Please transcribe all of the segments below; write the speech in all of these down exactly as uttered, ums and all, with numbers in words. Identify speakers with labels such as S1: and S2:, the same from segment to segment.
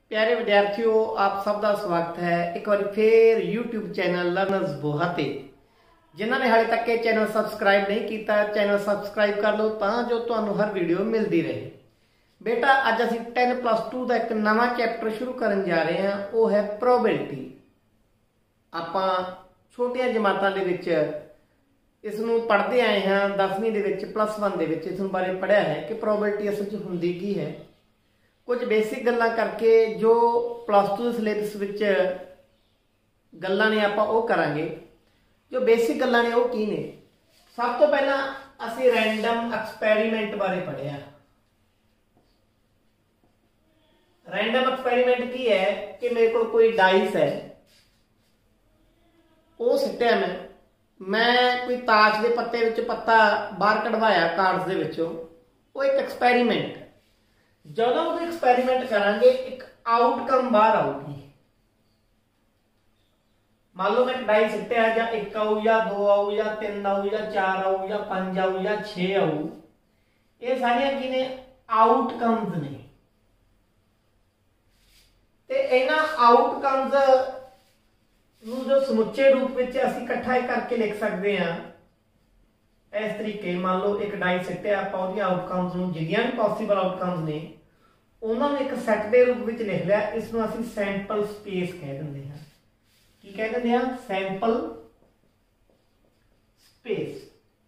S1: प्यारे विद्यार्थियों, आप सब का स्वागत है एक बार फिर यूट्यूब चैनल लर्नर्स बोहा ते। जिन्होंने हाले तक ये चैनल सबसक्राइब नहीं किया, चैनल सबसक्राइब कर लो ता जो तुहानू हर वीडियो मिलती रहे। बेटा अज असीं टेन प्लस टू का एक नवा चैप्टर शुरू करन जा रहे हैं, वो है प्रोबेबिलिटी। आपां छोटियां जमातां दे विच इसनूं पढ़ते आए हैं, दसवीं दे विच प्लस वन दे विच इस बारे पढ़िया है कि प्रोबेबिलिटी असल च हुंदी की है। कुछ बेसिक गल्लां करके जो प्लस टू सिलेबस विच गल्लां ने आपां वो करांगे। जो बेसिक गल्लां ने वो की ने, सब तो पहला असीं रैंडम एक्सपैरीमेंट बारे पढ़िया। रैंडम एक्सपैरीमेंट की है कि मेरे को कोई डाइस है, वो सिट्टिया मैं मैं कोई ताश के पत्ते विच पत्ता बाहर कढ़वाया कार्ड्स दे विचों, वो एक एक्सपैरीमेंट। ਜਦੋਂ ਉਹ एक्सपैरीमेंट करांगे एक आउटकम बाहर आऊगी। मान लो मैं डाई सिट्टिया या एक आऊ या दो आऊ या तीन आऊ या चार आऊ या पांच आऊ या छे आऊ, ये सारियां की ने आउटकम्स ने। ते इन्हां आउटकम्स नूं जो समुचे रूप विच असीं इकट्ठा करके लिख सकते हैं इस तरीके। मान लो एक डाई सिट्टिया, आपां उहदी आउटकम्स नूं जिन्नियां भी पॉसीबल आउटकम्स ने उन्होंने एक सैट के रूप में लिख लिया। इसनूं असीं सैंपल स्पेस कह दिंदे हां। की कह दिंदे हां? Sample space.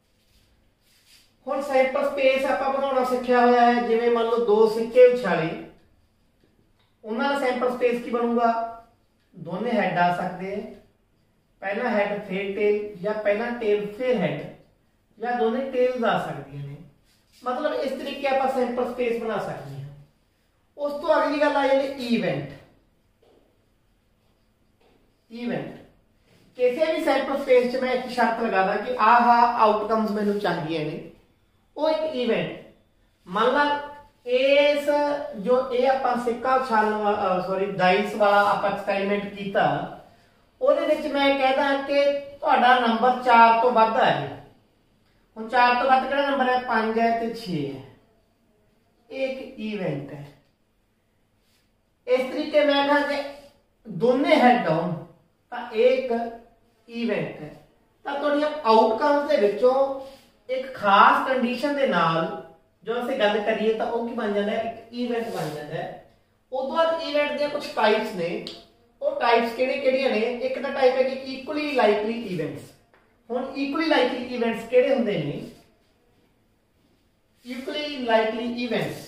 S1: हुण सैंपल स्पेस आपां बनाउणा सिੱਖਿਆ होया है। जिवें मान लो दो सिक्के उछाले, उन्हां दा सैंपल स्पेस की बनूगा? दोने हैड आ सकते हैं, पहला हैड फिर टेल, या पहला टेल फिर हैड, या दोने टेल्स आ सकती हैं। मतलब इस तरीके आप सैंपल स्पेस बना सकते हैं। उस तो अगली गल आ जाती ईवेंट। ईवेंट किसी भी सैंपल स्पेस च मैं एक शर्त लगा दा कि आह आउटकम्स मैनू चाहिए ने, वो एक ईवेंट। मान ला इस जो ये आपां सिक्का उछालण सॉरी डाइस वाला आपां एक्सपैरीमेंट कीता, ਉਹਦੇ ਵਿੱਚ मैं कहदा कि ਤੁਹਾਡਾ नंबर चार तो ਵੱਧ है। ਹੁਣ चार तो ਵੱਧ ਕਿਹੜਾ नंबर है? पांच है तो छे है। एक ईवेंट है। इस तरीके मैं कहा कि दोने हैड डाउन तो एक ईवेंट है। तो तुहाडियां आउटकम्स दे विचों एक खास कंडीशन दे नाल जो असीं गल करिए तो वो की बन जाता है? एक ईवेंट बन जाता है। उस तो बाद ईवेंट दी कुछ टाइप्स ने। वो टाइप्स किहड़े-किहड़ियां ने? एक दा टाइप है कि इक्वली लाइकली इवेंट्स। हुण इक्वली लाइकली इवेंट्स किहड़े हुंदे ने? Equally likely events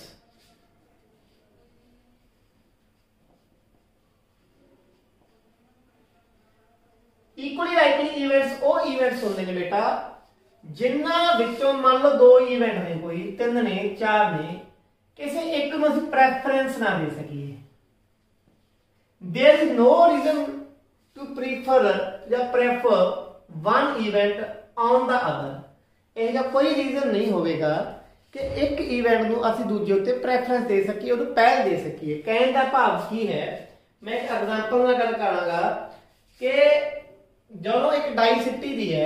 S1: equally likely events वो इवेंट्स होंगे ने बेटा जिन्हां विचों मान लो दो इवेंट ने, कोई तीन ने, चार ने, किसी एक नूं असीं प्रेफरेंस ना दे सकीए। There is no reason to prefer या prefer one event on the other. यह कोई रीजन नहीं होगा कि एक इवेंट नूं असीं दूजे उत्ते प्रेफरेंस दे सकीए, उहनूं पहल दे सकीए। कहण दा भाव की है? मैं एक एग्जांपल नाल गल करांगा कि जो एक डाई सिट्टी दी है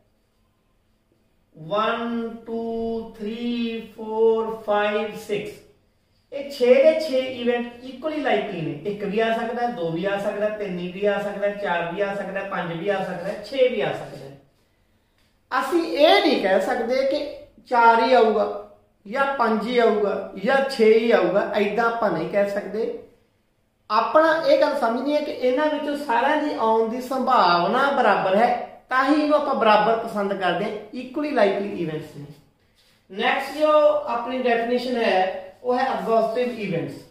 S1: one two three four five six, ये छे दे छे इवेंट इक्वली लाइकली ने। एक भी आ सकता है, दो भी आ सकता है, तीन भी आ सकता है, चार भी आ सकता है, पांच भी आ सकता है, छे भी आ सकता है। असी ये नहीं कह सकते कि चार ही आऊगा या पांच ही आऊगा या छे ही आऊगा, ऐदा आपां नहीं कह सकते। अपना यह गल समझनी है कि इन्हां विचों सारिआं दी आउण दी संभावना बराबर है, ताही इहनूं आपां बराबर पसंद करते हैं। इक्वली लाइकली इवेंट्स ने। नैक्सट जो अपनी डेफिनेशन है वो है एग्जॉस्टिव इवेंट्स।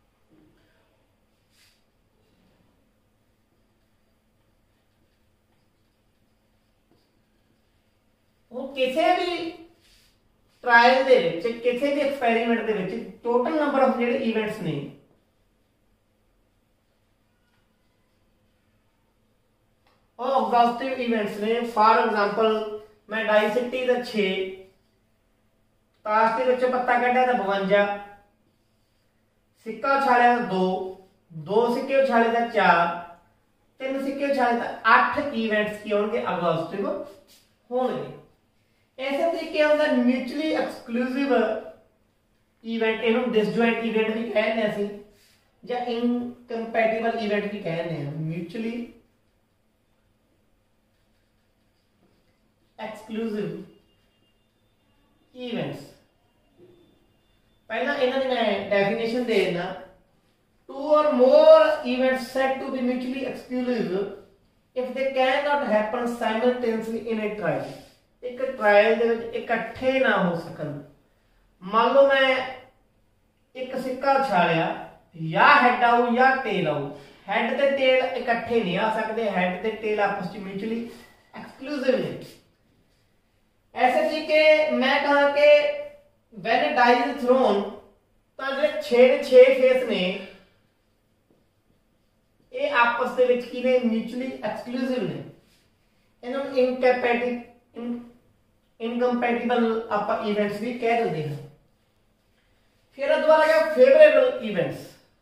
S1: वो किसी भी ट्रायल दे विच, किसी भी एक्सपैरीमेंट दे विच टोटल नंबर ऑफ जिहड़े इवेंट्स ने और एग्जॉस्टिव इवेंट्स ने। फॉर एग्जांपल मैं डाई सिट्टी दा छे, ताश के विचों पत्ता कढ़िया तो बवंजा, सिक्का उछालिया तो दो, दो सिक्के उछाले तो चार, तीन सिक्के उछाले तो अठ इवेंट्स की होंगे एग्जॉस्टिव होंगे। इस तरीके होंगे म्यूचुअली एक्सक्लूसिव इवेंट, इन्होंने डिसजॉइंट इवेंट भी कहते हैं। ਜਾਂ ਇਨਕੰਪੈਟੀਬਲ ਇਵੈਂਟ ਵੀ ਕਹਿੰਦੇ ਆ, ਮਿਊਚੁਅਲੀ ਐਕਸਕਲੂਸਿਵ ਇਵੈਂਟਸ। ਪਹਿਲਾਂ ਇਹਨਾਂ ਦੀ ਮੈਂ ਡੈਫੀਨੇਸ਼ਨ ਦੇ ਦੇਣਾ। two or more events said to be mutually exclusive if they cannot happen simultaneously in a trial। एक ट्रायल ਦੇ ਵਿੱਚ ਇਕੱਠੇ ਨਾ ਹੋ ਸਕਣ। ਮੰਨ ਲਓ ਮੈਂ ਇੱਕ ਸਿੱਕਾ ਛਾਲਿਆ, ਜਾਂ ਹੈਡ ਆਊ ਜਾਂ ਟੇਲ ਆਊ। ਹੈਡ ਤੇ ਟੇਲ ਇਕੱਠੇ ਨਹੀਂ ਆ ਸਕਦੇ, ਹੈਡ ਤੇ ਟੇਲ ਆਪਸ ਵਿੱਚ ਮਿਊਚੁਅਲੀ ਐਕਸਕਲੂਸਿਵ ਨੇ। ऐसे जी के मैं कहा कि when a die is thrown ਤਾਂ ਜਿਹੜੇ ਛੇ ਦੇ ਛੇ ਫੇਸ ਨੇ ਇਹ ਆਪਸ ਦੇ ਵਿੱਚ ਕੀ ਨੇ, ਮਿਊਚੁਅਲੀ ਐਕਸਕਲੂਸਿਵ ਨੇ। ਇਹਨਾਂ ਨੂੰ ਇਨਕੰਪੈਟੀਬਲ ਇਨਕੰਪੈਟੀਬਲ ਆਪਾਂ ਇਵੈਂਟਸ ਵੀ ਕਹਿ ਦਿੰਦੇ ਹਾਂ। ਫਿਰ ਦੁਬਾਰਾ ਗਿਆ ਫੇਵਰੇਬਲ ਇਵੈਂਟਸ।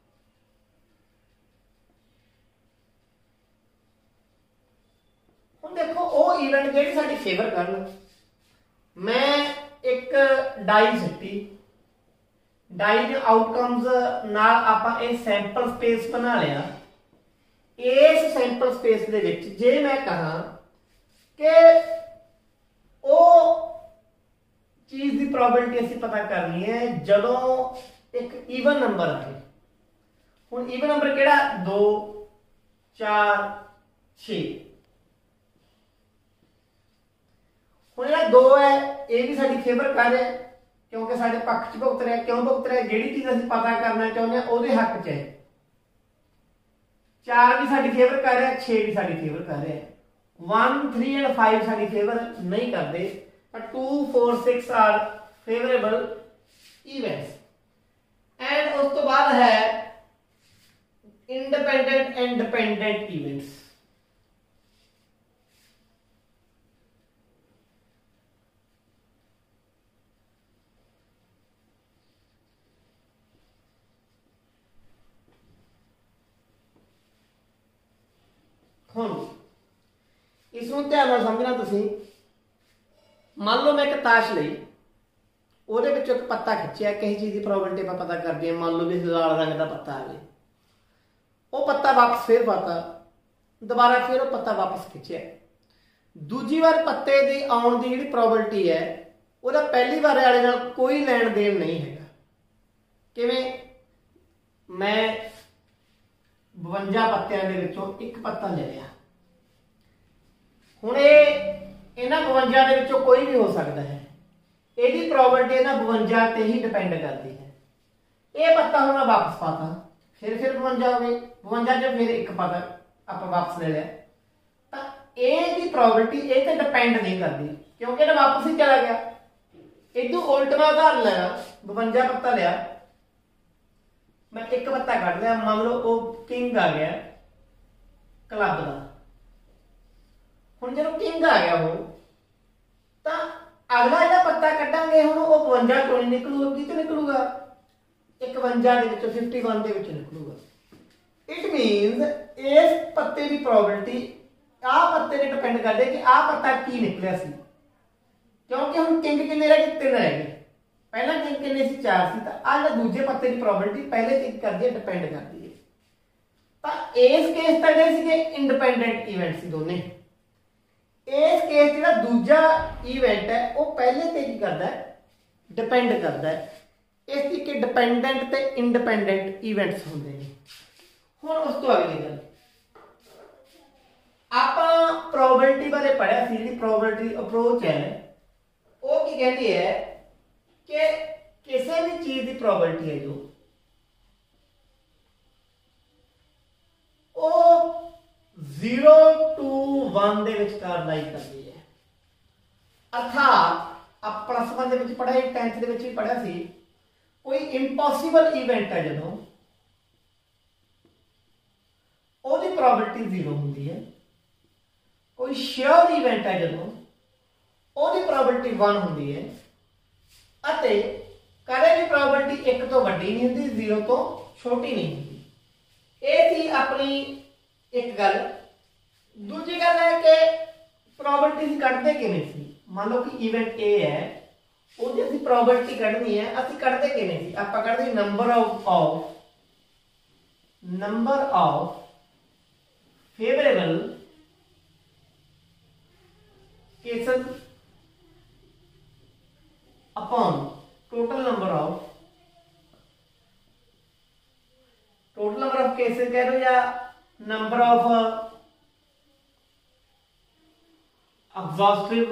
S1: ਹੁਣ ਦੇਖੋ ਉਹ ਇਵੈਂਟ ਜਿਹੜੇ ਸਾਡੀ ਫੇਵਰ ਕਰਨ। मैं एक डाई सिटी, डाई के आउटकम्स नाल आपां इह सैंपल स्पेस बना लिया। इस सैंपल स्पेस दे विच जे मैं कहा कि वो चीज़ की प्रोबेबिलिटी असीं पता करनी है जदों एक ईवन नंबर आए। हुण ईवन नंबर किहड़ा, दो चार छे। ਹੁਣ ਜਿਹੜਾ दो है ਇਹ ਵੀ ਸਾਡੀ ਫੇਵਰ ਕਰ ਰਿਹਾ ਕਿਉਂਕਿ ਸਾਡੇ ਪੱਖ 'ਚ ਭੁਗਤ ਰਿਹਾ। ਕਿਉਂ ਭੁਗਤ ਰਿਹਾ? ਜਿਹੜੀ ਚੀਜ਼ ਅਸੀਂ ਪਤਾ ਕਰਨਾ ਚਾਹੁੰਦੇ ਆ ਉਹਦੇ ਹੱਕ 'ਚ ਹੈ। चार भी साडी फेवर कर रहा है, छे भी साडी फेवर कर रहा है। वन थ्री एंड फाइव साडी फेवर नहीं करते, but two four six are favourable events. And उस तो बाद है इंडिपेंडेंट एंड डिपेंडेंट इवेंट्स। ਹੁਣ ਇਸ ਨੂੰ ਧਿਆਨ ਨਾਲ ਸਮਝਣਾ ਤੁਸੀਂ। ਮੰਨ ਲਓ ਮੈਂ ਇੱਕ ਤਾਸ਼ ਲਈ, ਉਹਦੇ ਵਿੱਚੋਂ ਇੱਕ ਪੱਤਾ ਖਿੱਚਿਆ, ਕਿਸੇ ਚੀਜ਼ ਦੀ ਪ੍ਰੋਬੇਬਿਲਿਟੀ ਆਪਾਂ ਪਤਾ ਕਰਦੇ ਹਾਂ। ਮੰਨ ਲਓ ਵੀ ਲਾਲ ਰੰਗ ਦਾ ਪੱਤਾ ਆਵੇ, ਉਹ ਪੱਤਾ ਵਾਪਸ ਫੇਰ ਪਾਤਾ, ਦੁਬਾਰਾ ਫਿਰ ਉਹ ਪੱਤਾ ਵਾਪਸ ਖਿੱਚਿਆ। ਦੂਜੀ ਵਾਰ ਪੱਤੇ ਦੀ ਆਉਣ ਦੀ ਜਿਹੜੀ ਪ੍ਰੋਬੇਬਿਲਿਟੀ ਹੈ ਉਹਦਾ ਪਹਿਲੀ ਵਾਰ ਵਾਲੇ ਨਾਲ ਕੋਈ ਲੈਣ ਦੇਣ ਨਹੀਂ ਹੈਗਾ। ਕਿਵੇਂ? ਮੈਂ ਬਵੰਜਾ ਪੱਤਿਆਂ ਦੇ ਵਿੱਚੋਂ ਇੱਕ ਪੱਤਾ ਲੈ ਲਿਆ। ਹੁਣ ਇਹ ਇਹਨਾਂ ਬਵੰਜਾ ਦੇ ਵਿੱਚੋਂ ਕੋਈ ਵੀ ਹੋ ਸਕਦਾ ਹੈ। ਇਹਦੀ ਪ੍ਰੋਬੇਬਿਲਿਟੀ ਇਹਨਾਂ ਬਵੰਜਾ ਤੇ ਹੀ ਡਿਪੈਂਡ ਕਰਦੀ ਹੈ। ਇਹ ਪੱਤਾ ਹੁਣ ਮੈਂ ਵਾਪਸ ਪਾਤਾ, ਫਿਰ ਫਿਰ ਬਵੰਜਾ ਹੋ ਗਏ, ਬਵੰਜਾ ਚ ਫਿਰ ਇੱਕ ਪੱਤਾ ਆਪਾਂ ਵਾਪਸ ਲੈ ਲਿਆ। ਤਾਂ ਇਹਦੀ ਪ੍ਰੋਬੇਬਿਲਿਟੀ ਇਹ ਤੇ ਡਿਪੈਂਡ ਨਹੀਂ ਕਰਦੀ ਕਿਉਂਕਿ ਇਹ ਵਾਪਸ ਹੀ ਚਲਾ ਗਿਆ। ਇਦੋਂ ਉਲਟ ਮੈਂ ਉਦਾਹਰਨ ਲੈਣਾ, ਬਵੰਜਾ ਪੱਤਾ ਲਿਆ, मैं एक पत्ता कट लिया। मान लो वो किंग आ गया क्लब का। हुण जो किंग आ गया वो तो अगला जो पत्ता कटांगे हुण वो बवंजा चों नहीं निकलूगा, की तो निकलूगा इकवंजा दे विचों फिफ्टी वन दे विचों निकलूगा। इट मीनस इस पत्ते की प्रोबेबिलिटी आ पत्ते ते डिपेंड करदे कि आ पत्ता की निकलिया सी, क्योंकि हुण किंग किन्ने रह गए, तीन रह गए। पहला किंग किन्ने सी, चार सी। तो आ जो दूजे पत्ते की प्रोबेबिलिटी पहले ते करदी है, डिपेंड करदी है। तो इस केस तक ये सीगे इंडिपेंडेंट इवेंट सी दोने। इस केस जिहड़ा दूजा इवेंट है वो पहले ते की करदा है, डिपेंड करदा है। इस तरीके डिपेंडेंट ते इंडिपेंडेंट इवेंट्स होंदे ने। हुण उस तो अगली गल आपां प्रोबेबिलिटी बारे पढ़िया सी। जिहड़ी प्रोबेबिलिटी अप्रोच है वो की कहती है कि किसी भी चीज की प्रोबेबिलिटी है जो वो जीरो टू वन दे विचकार लाई करती है। अर्थात आप प्लस वन दे विच पढ़ा, टेंथ दे विच भी पढ़ा सी, कोई इंपॉसिबल इवेंट है जो ओदी प्रोबेबिलिटी जीरो होंदी है। कोई श्योर इवेंट है जो ओदी प्रोबेबिलिटी वन होंदी है। कदे भी प्रोबेबिलिटी एक तो वड्डी नहीं होती, जीरो तो छोटी नहीं होती। ये थी अपनी एक गल। दूजी गल है कि प्रोबेबिलिटी कढ़ते किवें सी। मान लो कि इवेंट ए है, ਉਹਦੀ ਅਸੀਂ ਪ੍ਰੋਬेबिलिटी ਕੱਢਣੀ ਹੈ, ਅਸੀਂ ਕੱਢਦੇ ਕਿਵੇਂ ਸੀ? ਆਪਾਂ ਕੱਢਦੇ number of of number of favourable cases upon total number of total number of cases कह दो या नंबर ऑफ एग्जॉस्टिव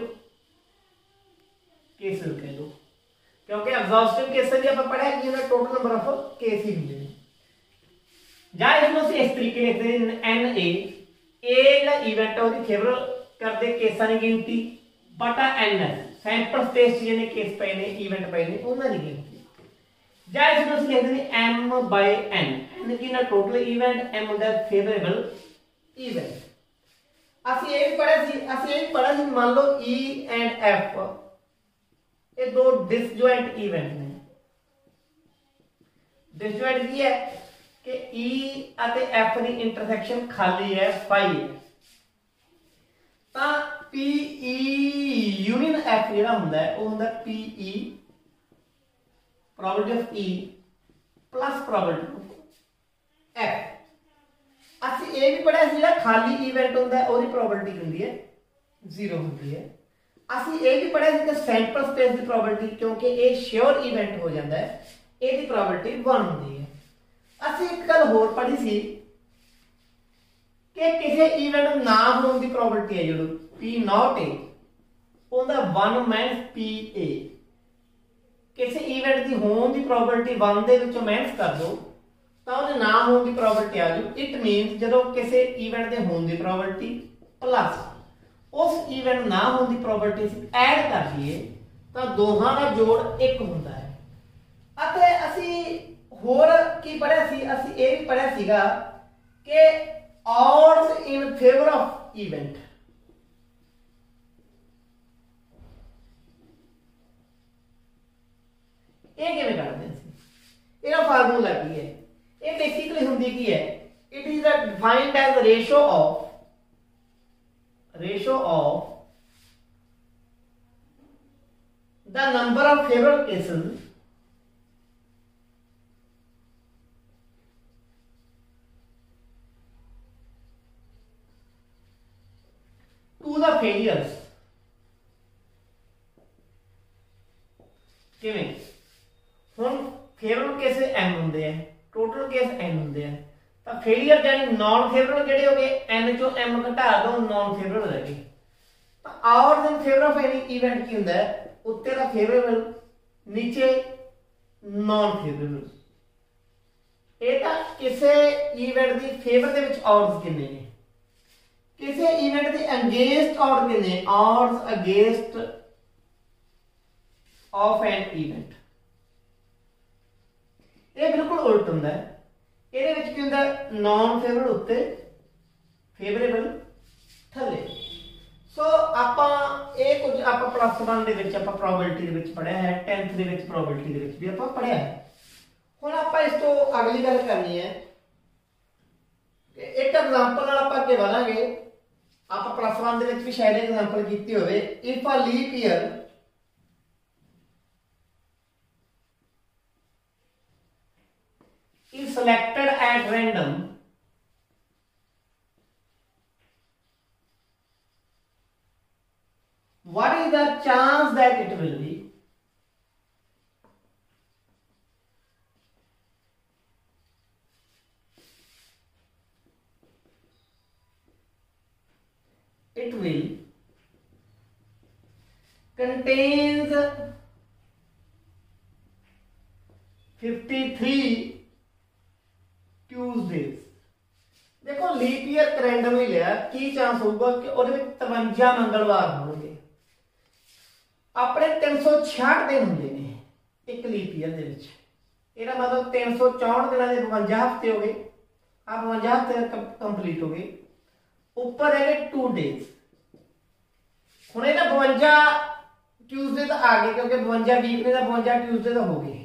S1: केसेस कह दो, क्योंकि एग्जॉस्टिव केसेस भी आप पढ़ा है कि टोटल नंबर ऑफ केस ही होंगे। ਜਾਂ इसमें ਅਸੀਂ इस तरीके लिखते हैं एन ए ए ਜਿਹੜਾ ਇਵੈਂਟ ਹੈ ਉਹਦੀ ਫੇਵਰ ਕਰਦੇ ਕੇਸਾਂ ਦੀ ਗਿਣਤੀ ਬਟਾ एन एस ਸੈਂਪਲ ਸਪੇਸ ਜਿਹਨੇ ਕੇਸ ਪਏ ਨੇ ਇਵੈਂਟ ਪਏ ਨੇ ਉਹਨਾਂ ਦੀ ਗਿਣਤੀ। ਜਾਂ इसमें ਅਸੀਂ ਲਿਖਦੇ ਨੇ m ਬਾਈ n, n ਕੀ ਨਾ ਟੋਟਲ ਇਵੈਂਟ, m ਹੁੰਦਾ ਫੇਵਰੇਬਲ ਇਵੈਂਟ। ਅਸੀਂ ਇਹ ਵੀ ਪੜਿਆ ਸੀ ਅਸੀਂ ਇਹ ਵੀ ਪੜਿਆ ਸੀ ਮੰਨ ਲਓ e ਐਂਡ f ਇਹ ਦੋ ਡਿਸਜੁਆਇੰਟ ਇਵੈਂਟ ਨੇ। डिसजॉइंट की है कि E ਅਤੇ F ਦੀ ਇੰਟਰਸੈਕਸ਼ਨ ਖਾਲੀ ਹੈ फाई है, ਤਾਂ P E यूनियन F ਜਿਹੜਾ ਹੁੰਦਾ ਹੈ ਉਹ ਹੁੰਦਾ P E probability of E plus probability of F। ਅਸੀਂ ਇਹ ਵੀ ਪੜਿਆ ਸੀ ਜਿਹੜਾ ਖਾਲੀ ਇਵੈਂਟ ਹੁੰਦਾ ਹੈ ਉਹਦੀ ਪ੍ਰੋਬੈਬਿਲਿਟੀ ਹੁੰਦੀ ਹੈ ਜ਼ੀਰੋ ਹੁੰਦੀ ਹੈ। ਅਸੀਂ ਇਹ ਵੀ ਪੜਿਆ ਸੀ ਕਿ ਸੈਂਪਲ ਸਪੇਸ ਦੀ ਪ੍ਰੋਬੈਬਿਲਿਟੀ ਕਿਉਂਕਿ ਇਹ ਸ਼ੋਰ ਇਵੈਂਟ ਹੋ ਜਾਂਦਾ ਹੈ ਇਹਦੀ ਪ੍ਰੋਬੈਬਿਲਿਟੀ वन ਹੁੰਦੀ ਹੈ। ਅਸੀਂ ਇੱਕ ਗੱਲ ਹੋਰ ਪੜ੍ਹੀ ਸੀ ਕਿ ਕਿਸੇ ਇਵੈਂਟ ਨਾ ਹੋਣ ਦੀ ਪ੍ਰੋਬੈਬਿਲਿਟੀ ਹੈ ਜਿਹੜੀ P not A ਉਹਦਾ वन ਮਾਈਨਸ P A। ਕਿਸੇ ਇਵੈਂਟ ਦੀ ਹੋਣ ਦੀ ਪ੍ਰੋਬੈਬਿਲਿਟੀ वन ਦੇ ਵਿੱਚੋਂ ਮਾਈਨਸ ਕਰ ਦੋ ਤਾਂ ਉਹਦੇ ਨਾ ਹੋਣ ਦੀ ਪ੍ਰੋਬੈਬਿਲਿਟੀ ਆ ਜੂ। ਇਟ ਮੀਨਸ ਜਦੋਂ ਕਿਸੇ ਇਵੈਂਟ ਦੇ ਹੋਣ ਦੀ ਪ੍ਰੋਬੈਬਿਲਿਟੀ ਪਲੱਸ ਉਸ ਇਵੈਂਟ ਨਾ ਹੋਣ ਦੀ ਪ੍ਰੋਬੈਬਿਲਿਟੀ ਅਸੀਂ ਐਡ ਕਰ ਦਈਏ ਤਾਂ ਦੋਹਾਂ ਦਾ ਜੋੜ ਇੱਕ ਹੁੰਦਾ ਹੈ। ਅਤੇ ਅਸੀਂ ਹੋਰ ਕੀ ਪੜਿਆ ਸੀ ਅਸੀਂ ਇਹ ਵੀ ਪੜਿਆ ਸੀਗਾ ਕਿ odds in favor of event ਇਹ ਕਿਵੇਂ ਕਰਦੇ ਸੀ। ਇਹਦਾ ਫਾਰਮੂਲਾ ਕੀ ਹੈ? ਇਹ ਬੇਸਿਕਲੀ ਹੁੰਦੀ ਕੀ ਹੈ? It is defined as ratio of ratio of the number of favorable cases to the failures। ਕਿਵੇਂ? ਹੁਣ ਫੇਵਰੇਬਲ ਕੇਸ n ਹੁੰਦੇ ਆ, ਟੋਟਲ ਕੇਸ n ਹੁੰਦੇ ਆ, ਤਾਂ ਫੇਲਿਅਰ ਯਾਨੀ ਨॉन फेवरेबल ਜਿਹੜੇ ਹੋ ਗਏ n ਚੋਂ m ਘਟਾ ਦੋ नॉन फेवरेबल ਰਹਿ ਗਏ। ਤਾਂ odds in favor of any event ਕੀ ਹੁੰਦਾ ਹੈ? ਉੱਤੇ ਦਾ ਫੇਵਰੇਬਲ ਨੀਚੇ नॉन फेवरेबल। ਇਹ ਤਾਂ ਕਿਸੇ ਇਵੈਂਟ ਦੀ ਫੇਵਰ ਦੇ ਵਿੱਚ odds ਕਿੰਨੇ ਨੇ, ਕਿਸੇ ਇਵੈਂਟ ਦੇ ਅਗੇਂਸਟ odds ਕਿੰਨੇ, odds against of an event। ਇਹ ਬਿਲਕੁਲ ਉਲਟ ਹੁੰਦਾ ਹੈ। ਇਹਦੇ ਵਿੱਚ ਕੀ ਹੁੰਦਾ नॉन फेवरेबल ਉੱਤੇ फेवरेबल ਥੱਲੇ। ਸੋ ਆਪਾਂ ਇਹ ਕੁਝ ਆਪਾਂ ਪਲੱਸ वन ਦੇ ਵਿੱਚ ਆਪਾਂ ਪ੍ਰੋਬੈਬਿਲਿਟੀ ਦੇ ਵਿੱਚ ਪੜਿਆ ਹੈ, टेंथ ਦੇ ਵਿੱਚ ਪ੍ਰੋਬੈਬਿਲਿਟੀ ਦੇ ਵਿੱਚ ਵੀ ਆਪਾਂ ਪੜਿਆ ਹੈ। ਹੁਣ ਆਪਾਂ ਇਸ ਤੋਂ ਅਗਲੀ ਗੱਲ ਕਰਨੀ ਹੈ ਕਿ ਇੱਕ ਐਗਜ਼ਾਮਪਲ ਨਾਲ ਆਪਾਂ ਅੱਗੇ ਵਧਾਂਗੇ। ਆਪਾਂ ਪਲੱਸ वन ਦੇ ਵਿੱਚ ਵੀ ਸ਼ਾਇਦ ਐਗਜ਼ਾਮਪਲ ਕੀਤੀ ਹੋਵੇ। If a leap year is selected at random what is the chance that it will be it will contains fifty-three Tuesdays. देखो लीप ईयर रैंडमली लिया की चांस होगा कि ਉਹਦੇ ਵਿੱਚ तिरपन ਮੰਗਲਵਾਰ ਹੋਣਗੇ। ਆਪਣੇ तीन सौ छियासठ ਦਿਨ ਹੁੰਦੇ ਨੇ ਇੱਕ ਲੀਪ ਈਅਰ ਦੇ ਵਿੱਚ। ਇਹਦਾ ਮਤਲਬ तीन सौ चौंसठ ਦਿਨਾਂ ਦੇ बावन ਹਫ਼ਤੇ ਹੋ ਗਏ। ਆ बावन ਹਫ਼ਤੇ ਕੰਪਲੀਟ ਹੋ ਗਏ। ਉੱਪਰ ਹੈਗੇ टू डेज। ਹੁਣ ਇਹਦਾ बावन ट्यूसडे ਤਾਂ ਆ ਗਏ ਕਿਉਂਕਿ बावन ਵੀਕ ਨੇ ਤਾਂ बावन ट्यूसडे ਤਾਂ ਹੋ ਗਏ।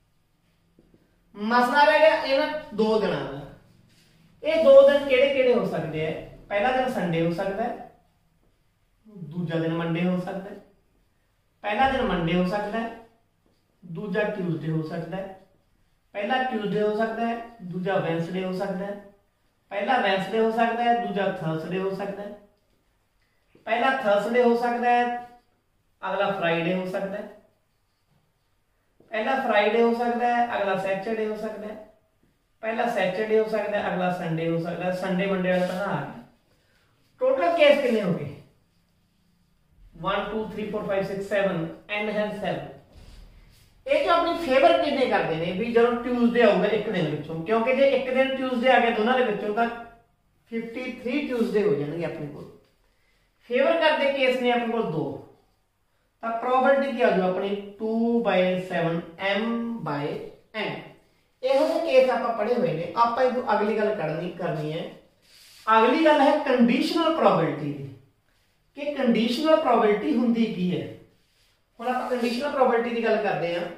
S1: ਮਸਲਾ ਰਹਿ ਗਿਆ ਇਹਨਾਂ ਦੋ ਦਿਨਾਂ ਦਾ। ਇਹ ਦੋ ਦਿਨ ਕਿਹੜੇ ਕਿਹੜੇ ਹੋ ਸਕਦੇ ਆ? ਪਹਿਲਾ ਦਿਨ ਸੰਡੇ ਹੋ ਸਕਦਾ ਹੈ, ਦੂਜਾ ਦਿਨ ਮੰਡੇ ਹੋ ਸਕਦਾ ਹੈ। ਪਹਿਲਾ ਦਿਨ ਮੰਡੇ ਹੋ ਸਕਦਾ ਹੈ, ਦੂਜਾ ਟਿਊਜ਼ਡੇ ਹੋ ਸਕਦਾ ਹੈ, पहला ट्यूसडे हो सकता है, दूजा वेंसडे हो सकता है। पहला वेंसडे हो सकता है, दूजा थर्सडे हो सकता है। पहला थर्सडे हो सकता है, अगला फ्राइडे हो सकता है। पहला फ्राइडे हो सकता है, अगला सैटरडे हो सकता है। पहला सैटरडे हो सकता है, अगला संडे हो सकता है। संडे मंडे वाला कहां आ गया? टोटल केस कितने हो गए? One two three four five six seven, n है सेवन। ਇਹ ਜੋ ਆਪਣੀ ਫੇਵਰ ਕਿੰਨੇ ਕਰਦੇ ਨੇ ਵੀ ਜਦੋਂ ਟਿਊਜ਼ਡੇ ਆਊਗਾ ਇੱਕ ਦਿਨ ਵਿੱਚੋਂ, ਕਿਉਂਕਿ ਜੇ ਇੱਕ ਦਿਨ ਟਿਊਜ਼ਡੇ ਆ ਗਿਆ ਦੋਨਾਂ ਦੇ ਵਿੱਚੋਂ ਤਾਂ तिरेपन ਟਿਊਜ਼ਡੇ ਹੋ ਜਾਣਗੇ ਆਪਣੇ ਕੋਲ। ਫੇਵਰ ਕਰਦੇ ਕੇਸ ਨੇ ਆਪਣੇ ਕੋਲ ਦੋ, ਤਾਂ ਪ੍ਰੋਬੈਬਿਲਿਟੀ ਕੀ ਆ ਜਾਊ ਆਪਣੀ two by seven m by n। ਇਹੋ ਜਿਹੇ ਕੇਸ ਆਪਾਂ ਪੜ੍ਹੇ ਹੋਏ ਨੇ। ਆਪਾਂ ਇਹ ਅਗਲੀ ਗੱਲ ਕਰਨੀ ਕਰਨੀ ਹੈ। ਅਗਲੀ ਗੱਲ ਹੈ ਕੰਡੀਸ਼ਨਲ ਪ੍ਰੋਬੈਬਿਲਿਟੀ ਦੀ, ਕਿ ਕੰਡੀਸ਼ਨਲ ਪ੍ਰੋਬੈਬਿਲਿਟੀ ਹੁੰਦੀ ਕੀ ਹੈ। ਹੁਣ ਆਪਾਂ ਕੰਡੀਸ਼ਨਲ ਪ੍ਰੋਬੈਬਿਲਿਟੀ ਦੀ ਗੱਲ ਕਰਦੇ ਹਾਂ।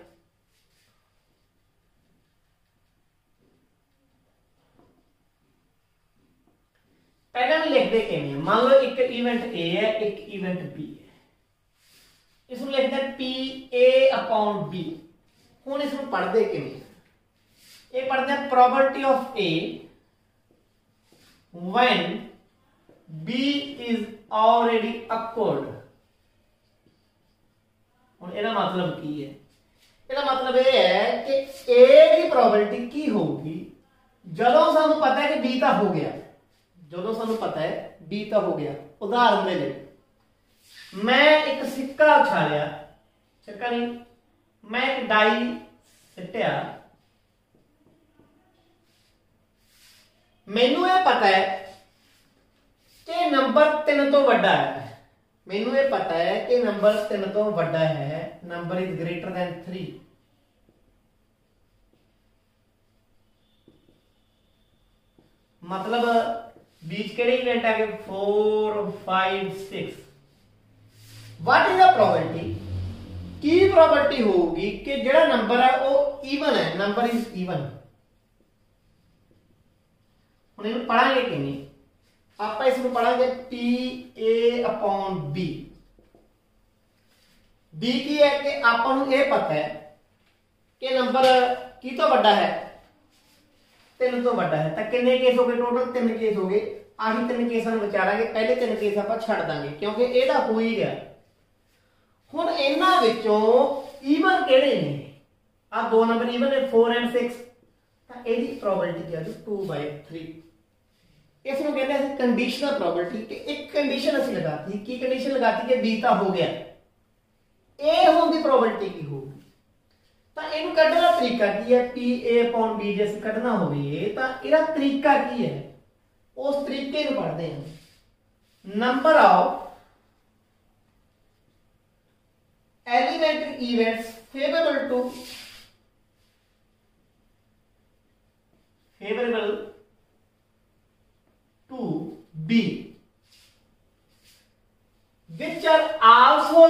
S1: ਪਹਿਲਾਂ ਨੂੰ ਲਿਖਦੇ ਕਿਵੇਂ? ਮੰਨ ਲਓ ਇੱਕ ਇਵੈਂਟ A ਹੈ, ਇੱਕ ਇਵੈਂਟ B ਹੈ। ਇਸ ਨੂੰ ਲਿਖਦੇ P A upon B। ਹੁਣ ਇਸ ਨੂੰ ਪੜ੍ਹਦੇ ਕਿਵੇਂ? ਇਹ ਪੜ੍ਹਦੇ ਆ probability of A when B is already occurred। ਹੁਣ ਇਹਦਾ ਮਤਲਬ ਕੀ ਹੈ? ਇਹਦਾ ਮਤਲਬ ਇਹ ਹੈ ਕਿ A ਦੀ ਪ੍ਰੋਬੈਬਿਲਿਟੀ ਕੀ ਹੋਊਗੀ ਜਦੋਂ ਸਾਨੂੰ ਪਤਾ ਹੈ ਕਿ B ਤਾਂ ਹੋ ਗਿਆ। ਜਦੋਂ ਸਾਨੂੰ ਪਤਾ ਹੈ B ਤਾਂ ਹੋ ਗਿਆ। ਉਦਾਹਰਨ ਦੇ ਲਈ ਮੈਂ ਇੱਕ ਸਿੱਕਾ ਉਛਾਲਿਆ, ਸਿੱਕਾ ਨਹੀਂ, ਮੈਂ ਇੱਕ ਡਾਈ ਸਿੱਟਿਆ, ਮੈਨੂੰ ਇਹ ਪਤਾ ਹੈ ਕਿ ਨੰਬਰ तीन ਤੋਂ ਵੱਡਾ ਹੈ। ਮੈਨੂੰ ਇਹ ਪਤਾ ਹੈ ਕਿ ਨੰਬਰ तीन ਤੋਂ ਵੱਡਾ ਹੈ, number is greater than three. मतलब बीच केड़े इवेंट आ गए? Four five six. What is the probability? की प्रोबेबिलिटी होगी कि जेड़ा नंबर है वो इवन है, नंबर इज इवन। हुण इहनूं पढ़ांगे किवें? आपां इस नूं पढ़ांगे P A upon B। B की है कि आपां नूं इह पता है कि नंबर की तो वड्डा है, तीन तो वड्डा है। तो कितने केस हो गए? टोटल तीन केस हो गए। आही तीन केसां नूं विचारांगे। पहले तीन केस आपां छड्ड दांगे क्योंकि इहदा हो ही गया। हुण इन्हां विचों ईवन किहड़े ने? आ दो नंबर ईवन ने फोर एंड सिक्स। तां इहदी प्रोबेबिलिटी क्या है? Two by three. इस नूं कहंदे असीं कंडीशनल प्रोबेबिलिटी। कि एक कंडीशन असीं लगाती। की कंडीशन लगाती कि B तां हो गया। ए होण दी प्रोबेबिलिटी की होगी? ਤਾਂ ਇਹਨੂੰ ਕੱਢਣ ਦਾ ਤਰੀਕਾ ਕੀ ਹੈ? P A upon B ਜੇ ਅਸੀਂ ਕੱਢਣਾ ਹੋਵੇ ਤਾਂ ਇਹਦਾ ਤਰੀਕਾ ਕੀ ਹੈ? ਉਸ ਤਰੀਕੇ ਨੂੰ ਪੜ੍ਹਦੇ ਹਾਂ। Number of elementary events favorable to favorable to B which are also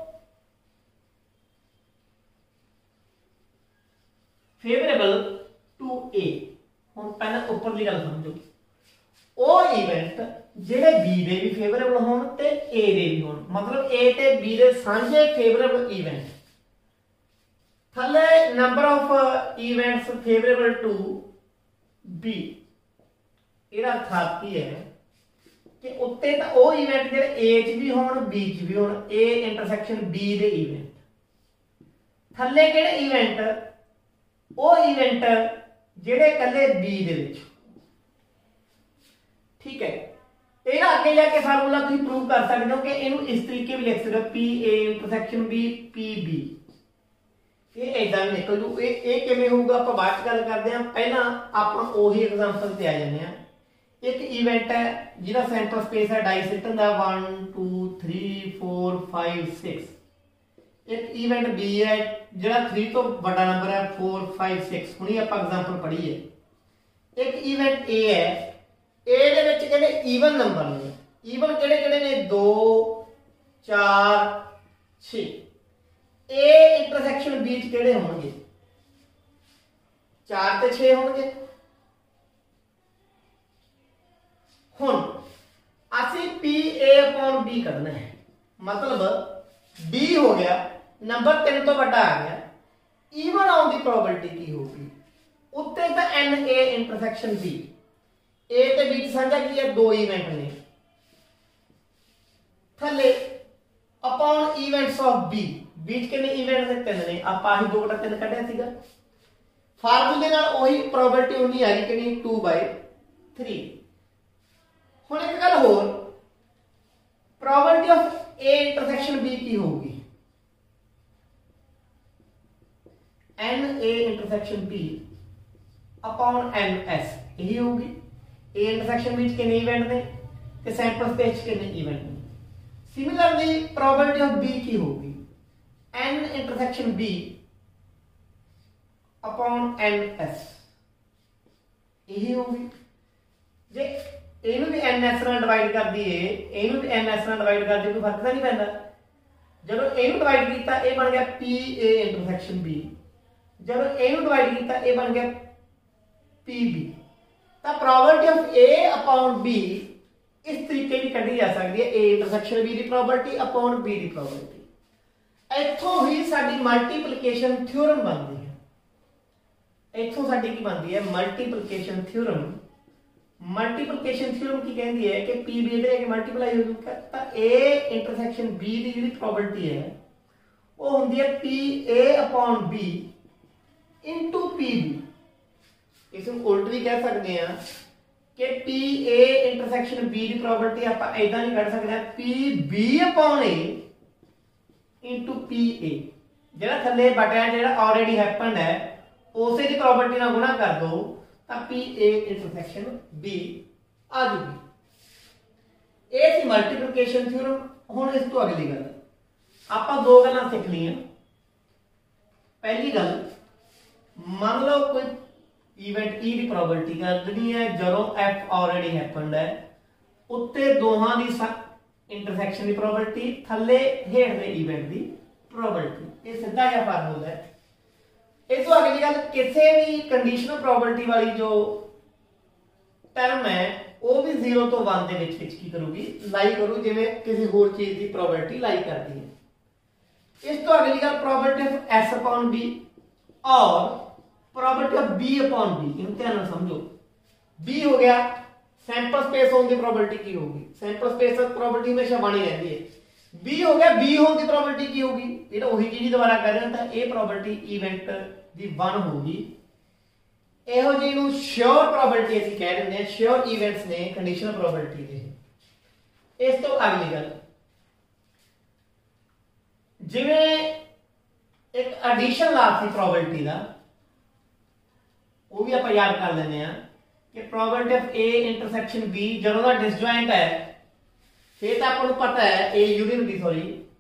S1: favourable to A. हम पहले ऊपर की गल समझो, वो इवेंट जेडे बी दे भी फेवरेबल होण ते ए दे भी होण, मतलब ए ते बी दे सांझे फेवरेबल इवेंट। थले number of events favourable to B. ਇਹਦਾ ਅਰਥ ਕੀ ਹੈ ਕਿ ਉੱਤੇ ਤਾਂ ਉਹ ਇਵੈਂਟ ਜਿਹੜੇ A ਚ ਵੀ ਹੋਣ B ਚ ਵੀ ਹੋਣ, A ਇੰਟਰਸੈਕਸ਼ਨ B ਦੇ ਇਵੈਂਟ। ਥੱਲੇ ਕਿਹੜੇ ਇਵੈਂਟ? ਉਹ ਇਵੈਂਟ ਜਿਹੜੇ ਕੱਲੇ B ਦੇ ਵਿੱਚ। ਠੀਕ ਹੈ, ਇਹਦਾ ਅੱਗੇ ਜਾ ਕੇ ਫਾਰਮੂਲਾ ਤੁਸੀਂ ਪ੍ਰੂਵ ਕਰ ਸਕਦੇ ਹੋ ਕਿ ਇਹਨੂੰ ਇਸ ਤਰੀਕੇ ਵੀ ਲਿਖ ਸਕਦੇ ਹੋ P A intersection B P B। ਇਹ ਇਦਾਂ ਵੀ ਨਿਕਲ ਜੂ। ਇਹ ਇਹ ਕਿਵੇਂ ਹੋਊਗਾ ਆਪਾਂ ਬਾਅਦ ਚ ਗੱਲ ਕਰਦੇ ਹਾਂ। ਪਹਿਲਾਂ ਆਪਾਂ ਉਹੀ ਐਗਜ਼ਾਮਪਲ ਤੇ ਆ ਜਾਂਦੇ ਹਾਂ। ਇੱਕ ਇਵੈਂਟ ਹੈ ਜਿਹਦਾ ਸੈਂਟਰ ਸਪੇਸ ਹੈ ਡਾਈ ਸਿੱਟਣ ਦਾ one two three four five six. एक इवेंट B है जिहड़ा थ्री तो बड़ा नंबर है फोर फाइव सिक्स। हुणी आपां एग्जांपल पढ़ी है। एक इवेंट A है, A दे विच किहड़े ईवन नंबर ने? ईवन किहड़े किहड़े ने? दो चार छे। A इंटरसेक्शन B च किहड़े होणगे? चार ते छे होणगे। हुण असीं P A upon B करना है, मतलब B हो गया, नंबर तीन तो बड़ा आ गया। ईवन आउण दी प्रोबेबिलिटी की होगी? उत्ते तो n A intersection B, A ते बी साझा की है दो इवेंट ने, थले अपॉन इवेंट्स ऑफ बी, बीच कितने इवेंट ने तीन ने, आप आही दो बटा तीन कढ़िया सीगा, फार्मूले नाल ओही प्रोबेबिलिटी उन्नी आ गई कि टू बाई थ्री। हुण एक गल होर, probability of A intersection B की होगी, n A intersection B upon n S, यही होगी। ए इंटरसैक्शन बीच कितने इवेंट ने ते सैंपल स्पेस कितने इवेंट ने। सिमिलरली प्रोबेबिलिटी ऑफ बी की होगी, n intersection B upon n S, यही होगी। जे इनू भी एन एस नाल डिवाइड कर दिए, इनू भी एन एस नाल डिवाइड कर दिए, कोई फर्क तो नहीं पैंदा। जब इनू डिवाइड किया ये बन गया पी ए इंटरसैक्शन बी, जब इनू डिवाइड किया ये बन गया पी बी। तो probability of A upon B इस तरीके की कढ़ी जा सकती है, ए इंटरसैक्शन बी की प्रोबेबिलिटी अपॉन बी की प्रोबेबिलिटी। इत्थों ही साडी मल्टीप्लिकेशन थ्योरम बनती है, इत्थों साडी की बनती है मल्टीप्लिकेशन थ्योरम। मल्टीप्लिकेशन थ्योरम की कहती है कि पी बी इधर आके मल्टीप्लाई हो जाऊगा, तो ए इंटरसैक्शन बी की जी प्रोबेबिलिटी है वो होंगी है P A upon B into P B. इस उल्ट भी कह सकते हैं कि पी ए इंटरसैक्शन बी की प्रोबेबिलिटी आप इदा नहीं कढ़ सकते, P B upon A into P A, जो थले बटा जो ऑलरेडी हैपन है उसे की प्रोबेबिलिटी ना गुणा कर दो तो पी ए इंटरसैक्शन बी आ जाएगी। ये थी मल्टीप्लिकेशन थ्योरम। हुण इस तो अगली गल आप दो गल्लां सीख लियां। पहली गल, मान लो कोई इवेंट ई की प्रोबेबिलिटी करनी है जदों एफ ऑलरेडी हैपन्ड है, उत्ते दोहां दी इंटरसैक्शन की प्रोबेबिलिटी, थले हेठ दे इवेंट की प्रोबेबिलिटी। ये सीधा जिहा फार्मूला है। इस तो अगली गल, किसी भी कंडीशनल प्रोबेबिलिटी वाली जो टर्म है वो भी जीरो तो वन के विच की करूगी, लाई करू जिवें किसी होर चीज की प्रोबेबिलिटी लाई करती है। इस तो अगली गल, probability of S upon B और probability of B upon B. इन ध्यान नाल समझो, बी हो गया सैंपल स्पेस होने की प्रोबेबिलिटी की होगी, सैंपल स्पेस प्रोबेबिलिटी हमेशा बनी रहती है। बी हो गया बी होने की प्रोबेबिलिटी की होगी, ये वही चीज दोबारा कर रहे हैं, ये प्रोबेबिलिटी इवेंट दी वन होगी। ਇਹੋ ਜਿਹੀ ਨੂੰ श्योर प्रोबेबिलिटी ਅਸੀਂ ਕਹਿ ਦਿੰਦੇ ਹਾਂ, श्योर इवेंट्स ने कंडीशनल प्रोबेबिलिटी ਦੇ। ਇਸ ਤੋਂ ਅਗਲੀ ਗੱਲ, ਜਿਵੇਂ ਇੱਕ ਐਡੀਸ਼ਨ ਲਾ ਸੀ प्रोबेबिलिटी ਦਾ, ਉਹ ਵੀ ਆਪਾਂ ਯਾਦ ਕਰ ਲੈਂਦੇ ਆ ਕਿ probability of A intersection B ਜਦੋਂ ਦਾ डिसजॉइंट है फिर तो आपको पता है ए यूनियन बी, सॉरी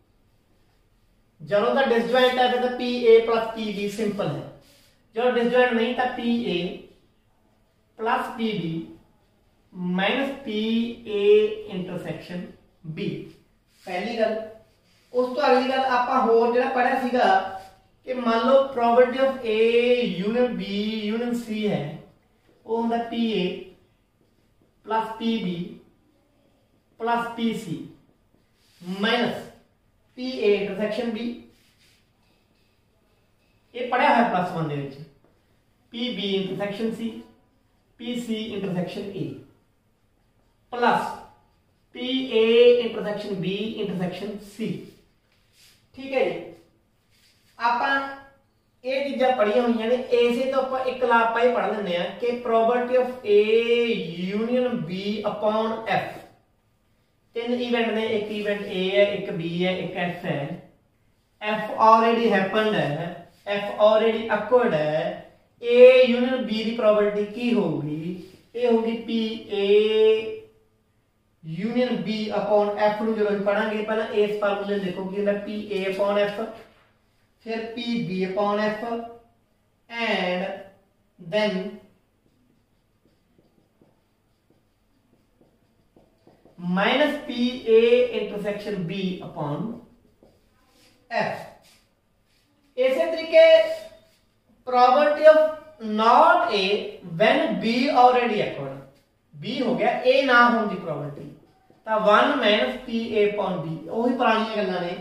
S1: ਜਦੋਂ ਦਾ डिसजॉइंट है फिर तो P A plus P B simple है। जो डिसजॉइंट नहीं था P A plus P B minus P A intersection B. पहली गल। उस तो अगली गल आपां होर जिहड़ा पढ़िया सीगा कि मान लो probability of A union B union C है, वो हुंदा P A plus P B plus P C minus P A intersection B. ये पढ़िया है प्लस वन दे विच, P B intersection C P C intersection A plus P A intersection B intersection C. ठीक है जी, आपां ये चीज़ां पढ़िया हुई ने, इसे तो आप एक ला आप पढ़ लेंगे कि probability of A union B upon F. तीन इवेंट ने, एक इवेंट ए है, एक बी है, एक एफ है। एफ ऑलरेडी हैपन्ड है, एफ ऑलरेडी अकर्ड है, ए यूनियन बी की प्रोबेबिलिटी की होगी, ये होगी P A union B upon F ਨੂੰ ਜਦੋਂ ਪੜਾਂਗੇ ਪਹਿਲਾਂ ਇਸ ਫਾਰਮੂਲੇ ਲਿਖੋ ਕਿ ਹੁੰਦਾ पी ए अपॉन एफ, फिर P B upon F and then minus P A intersection B upon F. इसी तरीके probability of not A when B already occurred, B हो गया ए ना होने की प्रोबेबिलिटी, तो one minus P A upon B, वही पुरानी गल्लां ने।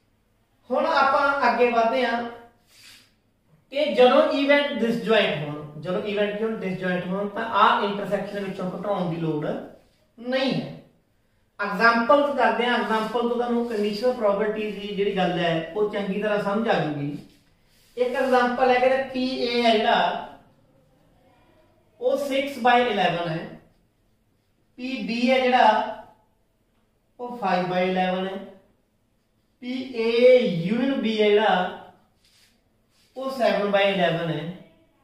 S1: हुण आपां अगे वधदे हां कि जदों इवेंट डिसजॉइंट होण, ਜਦੋਂ ਇਵੈਂਟ ਕੀ ਹੋਣ ਡਿਸਜੁਆਇੰਟ ਹੋਣ ਤਾਂ ਆ ਇੰਟਰਸੈਕਸ਼ਨ ਵਿੱਚੋਂ ਘਟਾਉਣ ਦੀ ਲੋੜ ਨਹੀਂ ਹੈ। ਐਗਜ਼ਾਮਪਲ ਕਰਦੇ ਹਾਂ। ਐਗਜ਼ਾਮਪਲ ਤੋਂ ਤੁਹਾਨੂੰ ਕੰਡੀਸ਼ਨਲ ਪ੍ਰੋਬਰਟੀਜ਼ ਦੀ ਜਿਹੜੀ ਗੱਲ ਹੈ ਉਹ ਚੰਗੀ ਤਰ੍ਹਾਂ ਸਮਝ ਆ ਜੂਗੀ। ਇੱਕ ਐਗਜ਼ਾਮਪਲ ਹੈ ਕਿ ਪੀ ਏ ਹੈ ਜਿਹੜਾ ਉਹ सिक्स बाई इलेवन है, पी बी है ਜਿਹੜਾ ਉਹ फाइव बाई इलेवन है, पी ए यूनियन बी है ਜਿਹੜਾ ਉਹ सेवन बाई इलेवन है।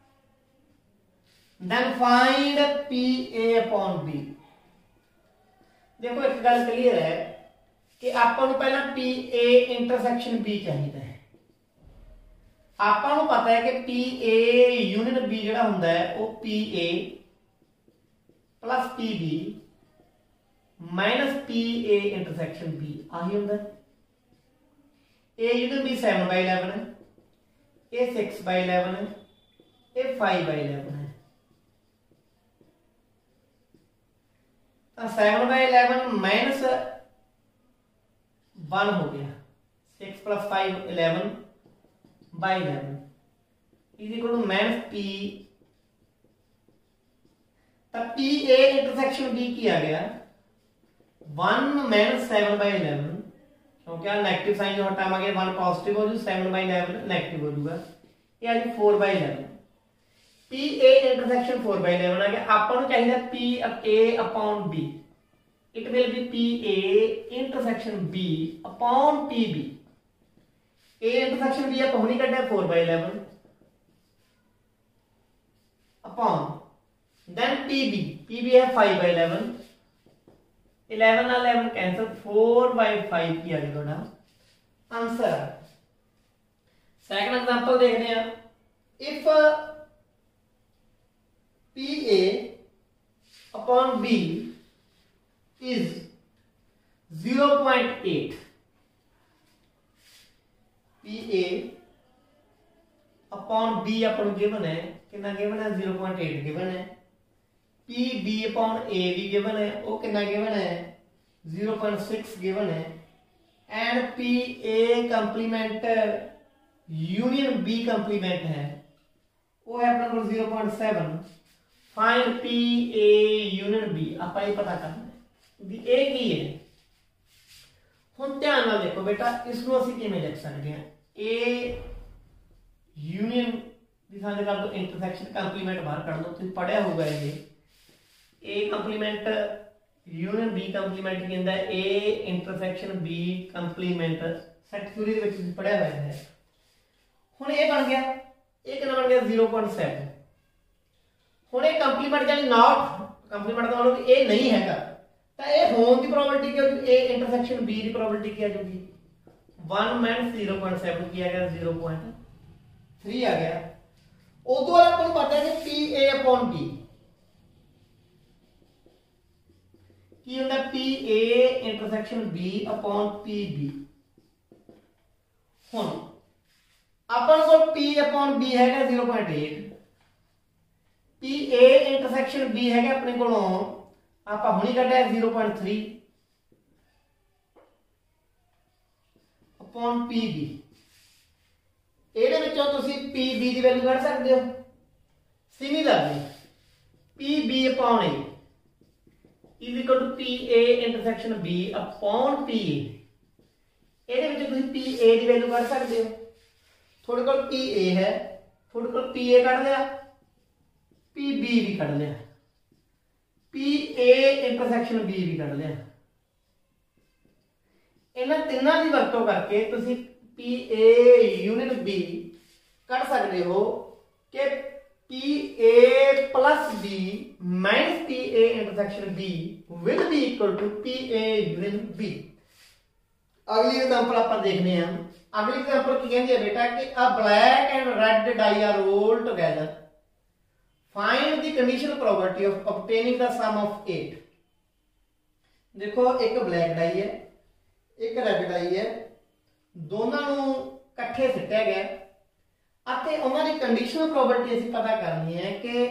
S1: Then find P A upon B. देखो एक गल क्लियर है कि ਆਪਾਂ ਨੂੰ ਪਹਿਲਾਂ पी ए इंटरसेक्शन बी चाहिए है। ਆਪਾਂ ਨੂੰ ਪਤਾ है कि पी ए यूनियन बी ਜਿਹੜਾ ਹੁੰਦਾ है वो P A plus P B minus P A intersection B आही ਹੁੰਦਾ है। A union B seven by eleven है, ये सिक्स बाई इलेवन है, ये फाइव बाई इलेवन है। तो seven by eleven minus one हो गया, six plus five eleven by eleven is equal to minus P. तब पी ए इंटरसेक्शन बी की आ गया one minus seven by eleven, क्योंकि नेगेटिव साइन जो हटावांगे वन पॉजिटिव हो जाए, सेवन बाई इलेवन नेगेटिव हो जाएगा, ये आ गई four by eleven. P A intersection four by eleven आ गया। आपको चाहिए P A upon B, it will be P A intersection B upon P B. A intersection B आप हुणी कड्ढिया four by eleven upon then P B, P B है five by eleven, eleven eleven cancel, four by five की आ गया थोड़ा answer. Second example देखने हैं। If P A upon B is zero point eight, P A upon B अपन given है, कितना गिवन है जीरो पॉइंट एट गिवन है। पी बी अपॉन ए भी गिवन है, वो कितना गिवन है जीरो पॉइंट सिक्स गिवन है। And P A complement union B complement है, वो है अपने को zero point seven. Find P A union B, आप ये पता करना है भी ए की है। हुण ध्यान नाल देखो बेटा, इसको असीं किवें लिख सकते हैं। ए यूनियन दी साडे कर दो इंटरसेक्शन, कंप्लीमेंट बाहर कढ दो, तुसीं पढ़िया होगा ये। A complement union B complement की कहंदा है, A intersection B complement set theory दे विच तुसीं पढ़िया होया है। हुण ये बन गया, ये कितना बन गया जीरो पॉइंट सेवन। हुण ये कंप्लीमेंट यानी नॉट कंप्लीमेंट का मतलब ए नहीं हैगा, तो ये होने की प्रोबेबिलिटी क्या होगी, ए इंटरसेक्शन बी की प्रोबेबिलिटी क्या होगी, one minus zero point seven किया गया जीरो पॉइंट थ्री आ गया। उदों वाला आपको पता है कि पी ए अपॉन बी की होता है, P A intersection B upon P B. हुण अपन को पी अपॉन बी है zero point eight, P A intersection B है अपने को आप हुणी कढ़िया zero point three upon P B. P B की वैल्यू कढ़ सकते हो। Similarly P B upon A is equal to P A intersection B upon P A. ये पी ए की वैल्यू कढ़ सकते हो। थोड़े को पी ए है, थोड़े को पी ए कढ़ लिया, पी बी भी कढ़ लिया, पी ए इंटरसेक्शन बी भी कढ़ लिया। इन्हां तिन्हां दी वरतों करके तुसीं पी ए यूनिट बी कढ़ सकते हो कि P A plus B minus P A intersection B will be equal to P A union B. अगली एग्जांपल आप देखने हैं। अगली एग्जांपल की कहती है बेटा कि a black and red die are rolled together, find the conditional probability of obtaining the sum of eight. देखो एक ब्लैक डाई है, एक रेड डाई है, दोनों नूं इकट्ठे सिट्टिया गया ਅਤੇ ਉਹਨਾਂ ਦੀ ਕੰਡੀਸ਼ਨਲ ਪ੍ਰੋਬੇबिलिटी ਅਸੀਂ ਪਤਾ ਕਰਨੀ ਹੈ ਕਿ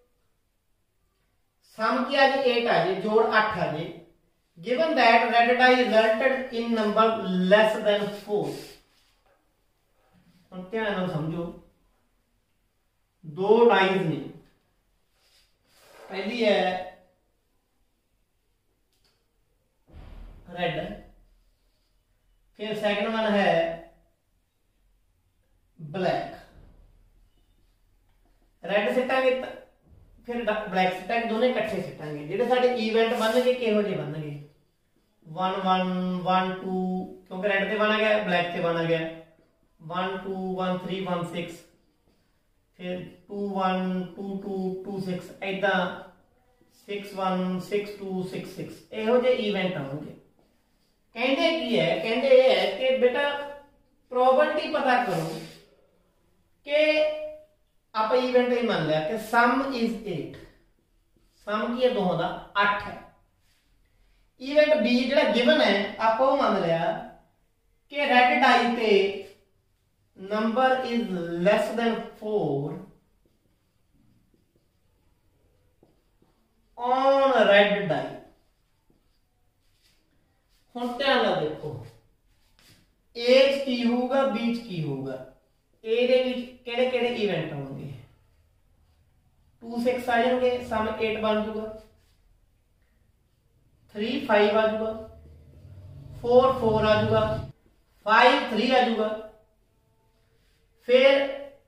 S1: ਸਮ ਕੀ ਆ ਜੇ एट ਆ ਜੇ ਜੋੜ आठ ਆ ਜੇ given that red die resulted in number less than four। ਹੁਣ ਧਿਆਨ ਨਾਲ ਸਮਝੋ, दो डाइज ने पहली है रेड, फिर सेकंड वन है ब्लैक। रेड सिटांगे फिर ब्लैक सिटांगे, दोनों इकट्ठे सिटांगे। जिहड़े साडे ईवेंट बनणगे किहो जिहे बनणगे, वन वन वन टू, क्योंकि रेड से बना गया ब्लैक से बना गया, one two one three one six, फिर two one two two two six, ऐदा six one six two six six, इहो जे ईवेंट आउणगे। कहंदे की है, कहंदे ये है कि बेटा प्रोबेबिलिटी पता करो कि आप ईवेंट ही मान लिया कि सम इज एट, सम की है दोनों का अठ है। ईवेंट बी जो गिवन है आप मान लिया कि रेड डाई ते number is less than four on red die. हुण ध्यान नाल देखो ए च की होगा, बी च की होगा, ए दे विच किहड़े किहड़े इवेंट आउणगे, टू सिक्स आ जाएंगे, सम एट बन जूगा, थ्री फाइव आ जूगा, फोर फोर आ जूगा, फाइव थ्री आ जूगा, फिर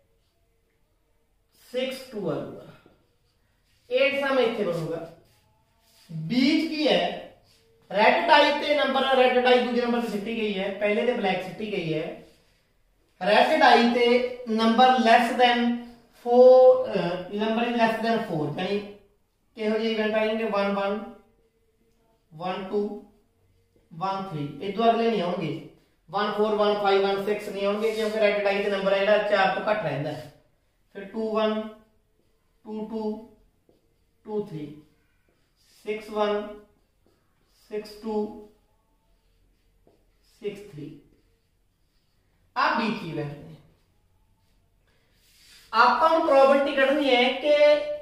S1: सिक्स टू आ जूगा, एट सम इत्थे बनूगा। बीच की है रेड डाई ते नंबर, रेड डाई दूसरे नंबर से सिटी गई है, पहले ते ब्लैक सिटी गई है। रेड डाई ते number less than four, number is less than four, यानी किहो जे इवेंट आएंगे one one one two one three, इदो अगले नहीं आउणगे, one four one five one six नहीं आउणगे, क्योंकि रेड डाई ते नंबर है जिहड़ा चार तो घट रहिंदा है। फिर two one two two two three, six one six two six three, आ बीच इवेंट ने। आपां नूं प्रोबेबिलिटी कढनी है कि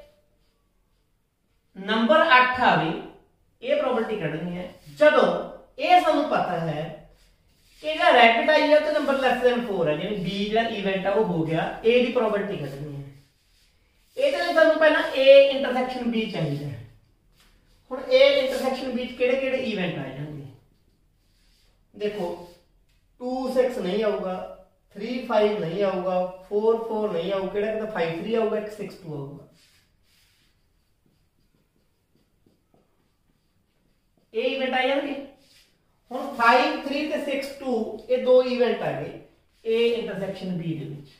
S1: नंबर अठ आवे, ये प्रोबेबिलिटी कढनी है जदों ये सानूं पता है कि जो रेड डाई है तो नंबर लेस देन फोर है, यानी बी जो इवेंट है वो हो गया। ए की प्रोबेबिलिटी कढनी है, ਇਹਦੇ ਲਈ ਸਾਨੂੰ ਪਹਿਲਾਂ A ਇੰਟਰਸੈਕਸ਼ਨ B ਚਾਹੀਦਾ ਹੈ। ਹੁਣ A ਇੰਟਰਸੈਕਸ਼ਨ B ਚ ਕਿਹੜੇ ਕਿਹੜੇ ਇਵੈਂਟ ਆ ਜਾਣਗੇ, देखो टू सिक्स नहीं आऊगा, थ्री फाइव नहीं आऊगा, फोर फोर नहीं आऊगा, किहड़ा कहता फाइव थ्री आऊगा, एक सिक्स टू आऊगा। ए इवेंट आ जाएंगे। हुण फाइव थ्री ते सिक्स टू ये दो इवेंट आ गए ए इंटरसेक्शन बी दे विच।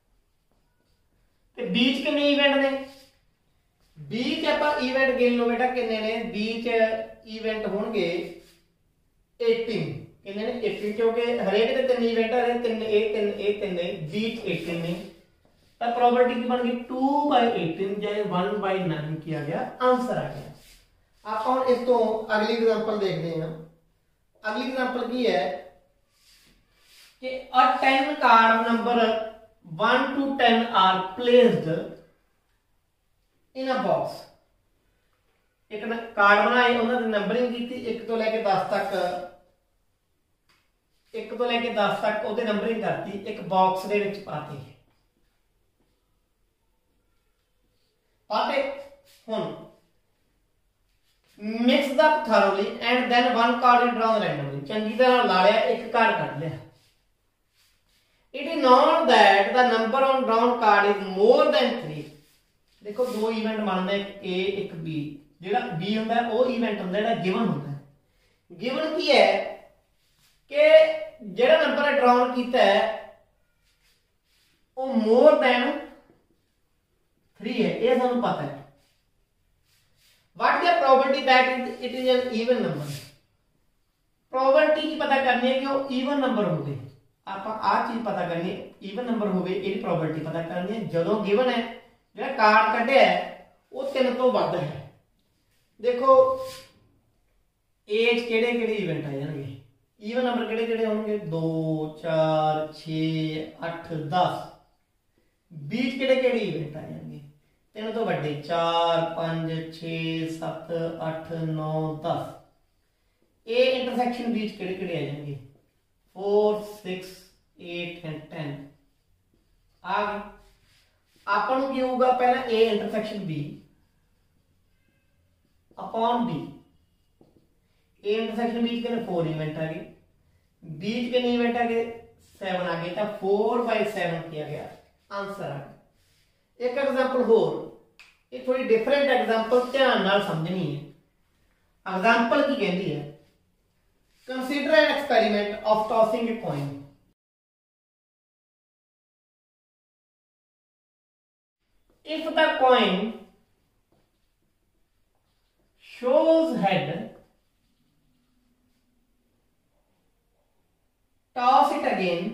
S1: ते बी च कितने इवेंट ने, बी च आपां इवेंट गिन लो बेटा कितने ने, बी च इवेंट होणगे एटीन, कितने ने एटीन, क्योंकि हरेक दे तीन इवेंट आ रहे, तीन ए तीन ए तीन ने, बी च एटीन ने, तो प्रोबेबिलिटी की बन गई टू बाई एटीन, यानी वन बाई नाइन किया गया, आंसर आ गया। आप हम इस तो अगली एग्जांपल देखते हैं। अगली एग्जांपल की है कि a ten card number one to ten are placed in a box. एक कार्ड बनाए, उन्होंने नंबरिंग की, एक तो लेके दस तक, एक तो लेके दस तक उहदे नंबरिंग करती, एक बॉक्स दे विच पाती पाते। हुण mix the thoroughly and then one card is drawn randomly, चंगी तरह ला लिया, एक कार्ड कट लिया। It is known that the number on drawn card is more than three. देखो दो इवेंट बनते, एक ए एक बी। जिहड़ा बी हुंदा है वो इवेंट हुंदा जिहड़ा गिवन हुंदा है। गिवन की है कि जिहड़ा नंबर ड्रॉन कीता है वो मोर देन थ्री है, ये सानूं पता है। What is the probability that it is an even number? Probability की पता करनी है कि वो even number होवे। आप आ चीज पता करनी है, even number होवे, इसकी probability पता करनी है। जदों given है जिहड़ा कार्ड कढ़िया है वो तीन तो वध है। देखो एज केड़े केड़े इवेंट आ जाएंगे, इवन नंबर केड़े केड़े होंगे, दो चार छे अठ दस। बीच केड़े केड़े इवेंट आ जाएंगे, तीन तो बड़े, चार पांच छे सत अठ नौ दस। ए इंटरसेक्शन बीच केड़े केड़े आ जाएंगे, four six eight and ten आ गए। आपन की होगा पहला A intersection B, upon B, A intersection B के फोर इवेंट आ गए, बी के इवेंट आ गए सेवन आ गए, तो फोर बाई सेवन किया गया आंसर आ गया। एक एग्जाम्पल होर, ये थोड़ी डिफरेंट एग्जाम्पल ध्यान नाल समझनी है। एग्जाम्पल की कहती है, consider an experiment of tossing a coin. If the coin shows head, toss it again,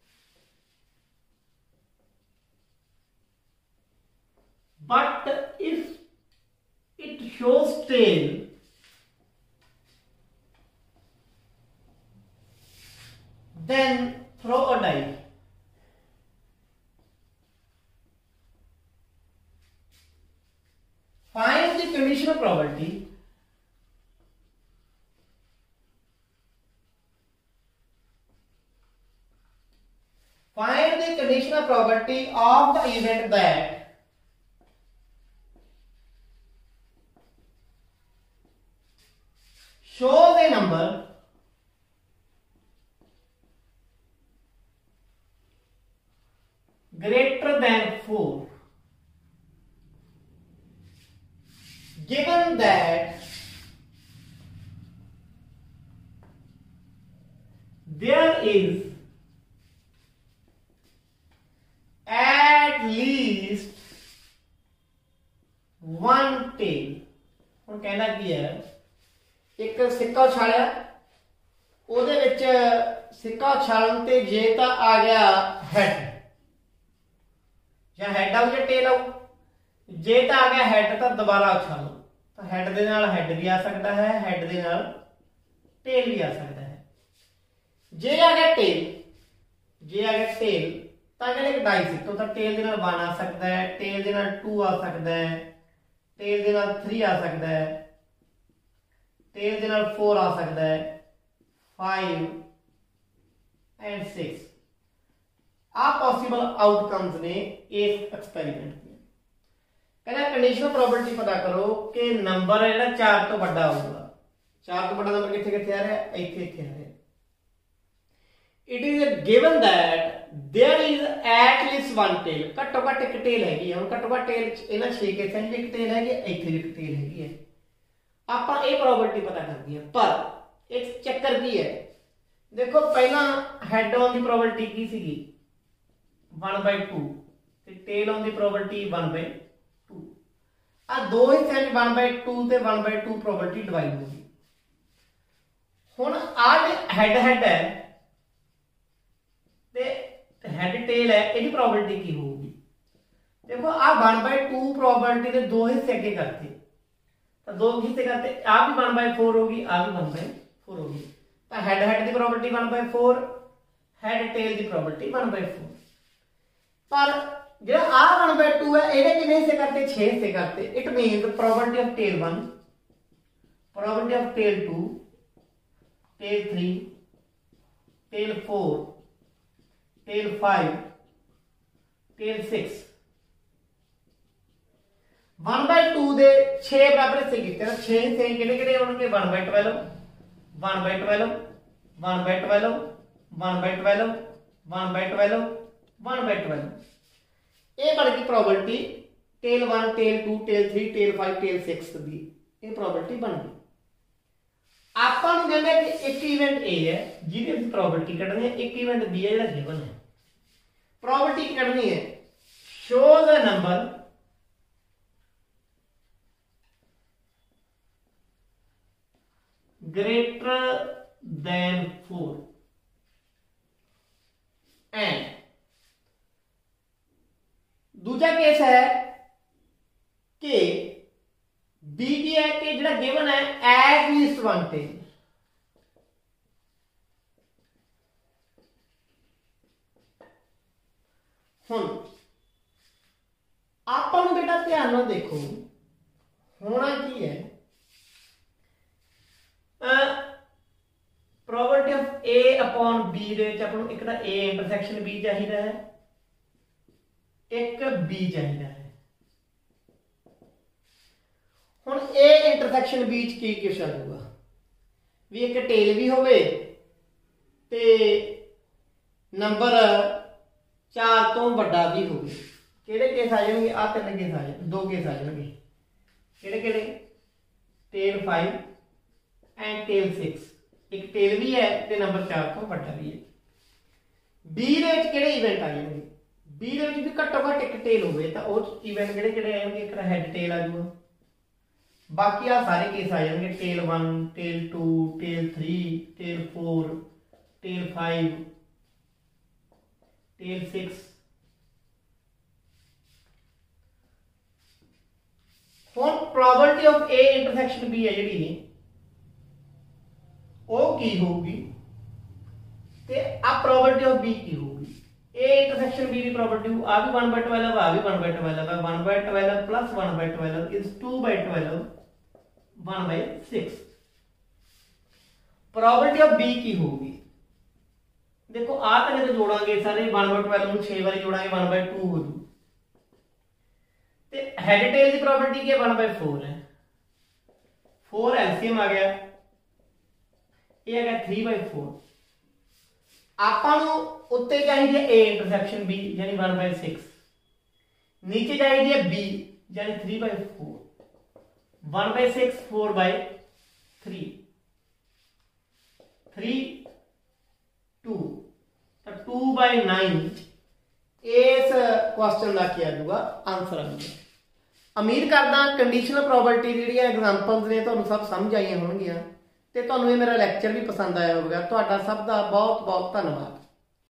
S1: but if it shows tail, then throw a die. Find the conditional probability Find the conditional probability of the event that shows a number greater than four, given that there is at least one tail। ਹੁਣ कहना की है, एक सिक्का उछालिया, ਉਹਦੇ ਵਿੱਚ सिक्का उछालन ते जे ਤਾਂ आ गया हेड, ਜਾਂ हेड ਆਉ ਜਾਂ टेल ਆਉ, जे ਤਾਂ आ गया हेड ਤਾਂ ਦੁਬਾਰਾ ਉਛਾਲੋ, ਤਾਂ हेड ਦੇ ਨਾਲ हेड भी आ सकता है, हेड ਦੇ ਨਾਲ टेल भी आ सकता है। जे आ गया टेल, जे आ गया टेल ਤਾਂ ਕਹਿੰਦੇ ਇੱਕ ਡਾਈ ਸਿੱਟੋ, ਤਾਂ ਟੇਲ ਦੇ ਨਾਲ वन ਆ ਸਕਦਾ ਹੈ, ਟੇਲ ਦੇ ਨਾਲ टू ਆ ਸਕਦਾ ਹੈ, ਟੇਲ ਦੇ ਨਾਲ थ्री ਆ ਸਕਦਾ ਹੈ, ਟੇਲ ਦੇ ਨਾਲ फोर ਆ ਸਕਦਾ ਹੈ, फाइव एंड सिक्स। आ पॉसिबल आउटकम्स ने इस एक्सपेरिमेंट के। कहना कंडीशनल प्रोबेबिलिटी पता करो कि नंबर है ना चार तो बड़ा होगा, चार तो बड़ा नंबर कितने कितने आ रहा है, इतने इतने आ रहा है। It is given that there is at least one tail, घट्टो घट एक टेल हैगी है, घट्टो घट टेल इन्हां छे केसां च एक टेल हैगी, इत्थे भी एक टेल हैगी है। आपां ये प्रोबेबिलिटी पता करनी है, पर एक चक्कर की है, देखो पहला हेड ऑन दी प्रोबेबिलिटी की सीगी वन बाई टू, ते टेल ऑन दी प्रोबेबिलिटी वन बाई टू। आ दो हिस्सों च वन बाई टू ते one by two probability divide होगी। हुण आ हेड हेड है हेड टेल है, ਇਹਦੀ प्रोबेबिलिटी की होगी। देखो आ वन बाई टू प्रोबेबिलिटी के दो हिस्से अगे करते, तो दो हिस्से करते, आ भी वन बाई फोर होगी, आ भी वन बाई फोर होगी, तो हेड हेड की probability one by four, head tail की प्रोबेबिलिटी वन बाई फोर। पर जो आ वन बाई टू है, ये कितने हिस्से करते, छे हिस्से करते। It mean probability of tail one, probability of tail two, tail three, tail four, tail five, tail six. One by two दे छे बराबर हिस्से कितने, छे हिस्से किहड़े किहड़े होणगे, one by twelve, one by twelve, one by twelve, one by twelve, one by twelve, one by twelve. ये बन गई probability tail one, tail two, tail three, tail five, tail six की ये प्रोबेबिलिटी बन गई। ਆਪਾਂ ਨੂੰ ਕਹਿੰਦੇ ਕਿ ਇੱਕ ਇਵੈਂਟ A है ਜਿਹਦੀ ਅਸੀਂ प्रोबेबिलिटी ਕੱਢਣੀ है, एक इवेंट B है ਜਿਹੜਾ गिवन है। प्रोबेबिलिटी ਕੱਢਣੀ है, shows a number greater than four and दूसरा केस है कि बी की है कि जो गिवन है एट लीस्ट वन टेल। हुण आपां नूं बेटा ध्यान नाल देखो, होना की है, probability of A upon B दे विच आपां नूं एक तां ए इंटरसैक्शन बी चाहिदा है, एक बी चाहिदा है। हुण ए इंटरसेक्शन बी च की कुछ आ जाऊगा भी एक टेल भी होवे ते नंबर चार तो बड़ा भी होवे। किहड़े केस आ जाएंगे? आ तीन केस आ जाए, दो केस आ जाएंगे। किहड़े किहड़े? Tail five and tail six. एक टेल भी है ते नंबर चार तो बड़ा भी है। बी दे विच किहड़े इवेंट आ जाएंगे? बी दे विच भी घट्टो घट्ट एक टेल होवे तां ओह इवेंट किहड़े किहड़े आएंगे? एक हैड टेल आ जाऊगा, बाकी आ सारे केस आ जाएंगे tail one, tail two, tail three, tail four, tail five, tail six. हुण probability of A intersection B है जिहड़ी ਉਹ ਕੀ ਹੋਊਗੀ ਤੇ ਆ ਪ੍ਰੋਬੇबिलिटी ऑफ बी ਕੀ ਹੋਊਗੀ? ए इंटरसेक्शन बी ਦੀ ਪ੍ਰੋਬੇबिलिटी ਆ ਵੀ one by twelve ਆ ਵੀ one by twelve ਹੈ। one by twelve plus one by twelve is two by twelve, one by six। Probability of B ਕੀ ਹੋਊਗੀ? देखो आ ਤਾਂ ਜਦੋਂ ਜੋੜਾਂਗੇ ਸਾਰੇ one by twelve ਨੂੰ छह ਵਾਰੀ ਜੋੜਾਂਗੇ one by two ਹੋ ਜੂ ਤੇ ਹੈਡ ਟੇਲ ਦੀ ਪ੍ਰੋਬੇबिलिटी ਕੀ ਹੈ? one by four ਹੈ। four एलसीएम आ गया, ये आ गया थ्री बाई फोर। आपां नूं उत्ते चाहिए ए इंटरसेक्शन बी यानी वन बाई सिक्स, नीचे चाहिए बी यानी three by four. One by six four by three, three two तो टू बाई नाइन। इस क्वेश्चन का क्या आएगा? आंसर आएगा। उम्मीद करदा कंडीशनल प्रोबेबिलिटी जिहड़ियां एग्जांपल्स ने तुहानूं सब समझ आईयां होणगीਆਂ ਤੇ ਤੁਹਾਨੂੰ ਇਹ ਮੇਰਾ ਲੈਕਚਰ ਵੀ ਪਸੰਦ ਆਇਆ ਹੋਵੇਗਾ। ਤੁਹਾਡਾ ਸਭ ਦਾ ਬਹੁਤ ਬਹੁਤ ਧੰਨਵਾਦ।